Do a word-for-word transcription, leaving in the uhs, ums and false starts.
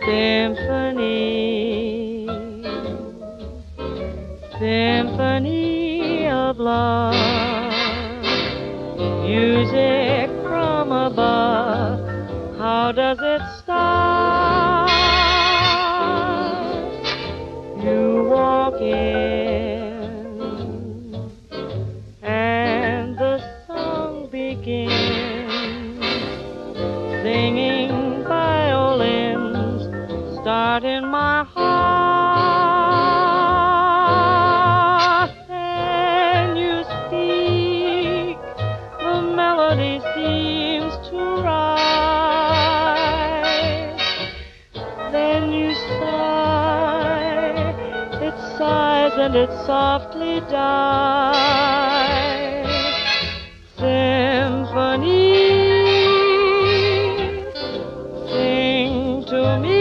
Symphony, symphony of love, music from above. How does it start? You walk in and the song begins, singing violins start in my heart. Then you speak, the melody seems to rise. Then you sigh, it sighs and it softly dies. Symphony, sing to me.